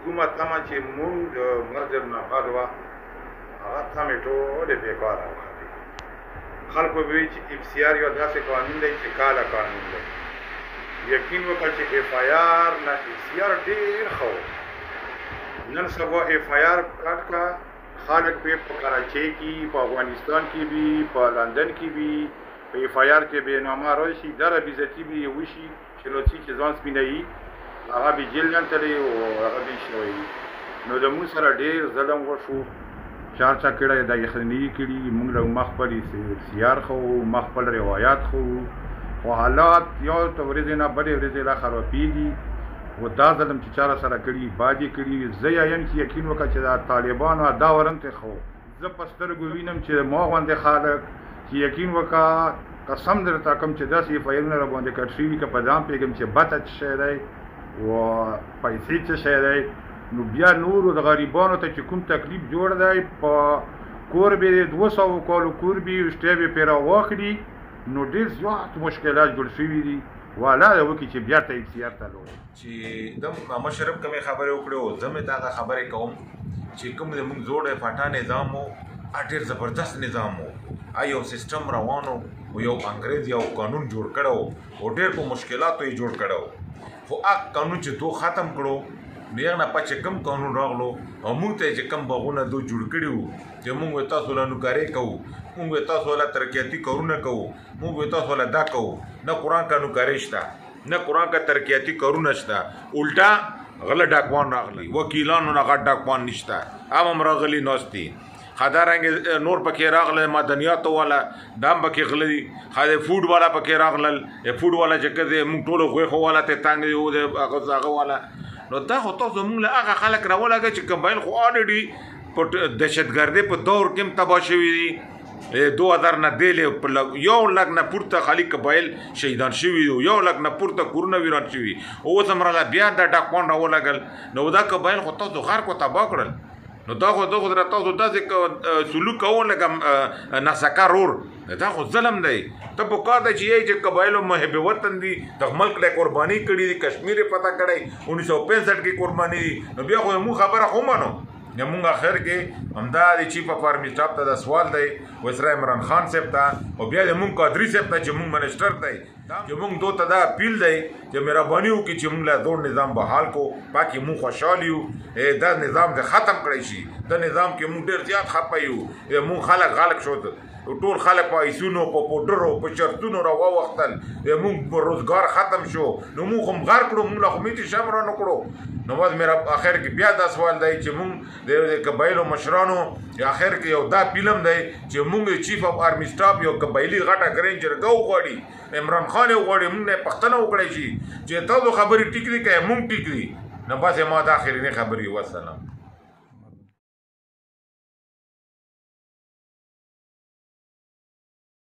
کومه تمه چې مونږ د مرګ نه بعد وه هغه تمې ټولې بېکاره وختې. خلکو به وایي چې اف سی آر یو داسې قانون دی چې کاله قانون دی. یقین وکړه چې اف آی آر نه اف سی آر ډېر ښه و. نن سبا اف آی آر کټ کا خلک پې په کراچۍ کې په افغانستان کې وي په لندن کې وي په اف آی آر کې بېنامه راشي دره بېزتي به یې وشي چې لوڅي چې ځان سپینوي هغه به جیل نه تللی او هغه به یې شوی. نو د مونږ سره ډېر ظلم وشو. چار چا کړی دا یخني کړي مونږ له ما خپل سی آر ښه وو ما خپل روایات ښه وو خو حالات یو ته ورځې نه بلې ورځې لا خرابېږي. و دا ظلم چې چا سره کړي باد یې کړي. زه یم چې یقین وکړه چې دا طالبانو دا ورنته ښه و. زه په سترګو وینم چې ما غوندې خلک چې یقین وکړه قسم درته کوم چې داسې فایلونه راباندې کټ شوي که په ځان پوهېږم چې بته څه شی دی و پیسې څه شی دی. نو بیا نورو د غریبانو ته چې کوم تکلیف جوړ دی په کور به یې 200 کالو کور به یې شټې به پرې راواخلي نو ډېر زیات مشکلات جوړ شوي دي. والا دا وکړي چې بیا ته اف سی آر ته لوړ چې د مشرف کومې خبرې وکړې او زه مې دغه خبرې کوم چې کوم زموږ زوړ فاټا نظام و ډېر زبردست نظام و. یو سیستم روان و یو انګریز یو قانون جوړ کړی و او ډېر په مشکلاتو یې جوړ کړی و. خو هغه قانون چې تو ختم کړو نو هغه نه پس چې کوم قانون راغلو او موږ ته چې کوم باغونه دو جوړ کړي وو چې موږ تاسو له نوکارۍ کوو موږ تاسو له ترقیاتي کارونه کوو موږ تاسو له دا کوو. نه قرآن کا نوکارۍ شته نه قرآن کا ترقیاتي کارونه شته. الټا غله ډاکوان راغلي وکیلانو نه غټ ډاکوان نشته عام هم راغلي ناست دي. خدارنګ نور پکې راغله معدنیاتو والا دام پکې غلي خاله فوډ والا پکې راغلل فوډ والا چې کده موږ ټولو غوښه والا ته تانګ یو هغه والا. نو دا خو تاسو موږ له هغه خلک راولګه چې کمباین خو الریډي په دهشتګردۍ په دور کې هم تباه شوي دي. 2000 نه دیلې یو لک نه پورته خالي قبایل شهیدان شوي دي 1 لک نه پورته کورونه ویران شوي اوس هم راله بیا دا ډاکوان راولګل. نو دا قبایل خو تاسو غر کو تباه کړل. نو دا خو تاسو داسې سلوک کوو لکه ناسکه رور دا خو ظلم دی. ته په کار دی چې قبایلو محب وطن دي د ملک له قرباني کړي دي کشمیر یې پته کړی 1965 کې قرباني دي. نو بیا خو موږ خبره خو منو زمونږ اخر کې همدا د چیف اف آرمي سټاف ته دا سوال دی وزیر عمران خان صاحب ته او بیا زمونږ قادري صاحب ته چې مونږ منسټر دی چې مونږ دو ته دا اپیل دی چې مهرباني وکړي چې مونږ له دور نظام بحال کو باقي مونږ خوشحال یو دا نظام د ختم کړی شي. دا نظام کې مونږ ډېر زیات خپه یو مونږ خلک غالک شو ټول خلک په ایسونو په پوډرو په چرتونو راووختل مونږ په روزګار ختم شو. نو مونږ هم غر کړو مونږ له خو میتې شم را نه کړو. نو بس مې اخر کې بیا دا سوال دی چې مونږ د قبایلو مشرانو اخر کې یو دا فلم دی چې مونږ چیف اف آرمي سټاف یو قبایلي غټه ګرین جرګه وغواړي عمران خان وغواړي مونږ نه پښتنه وکړی شي چې تاسو خبرې ټیک دي که مونږ ټیک دي. نو بس ما دا اخرینۍ خبرې وسلام.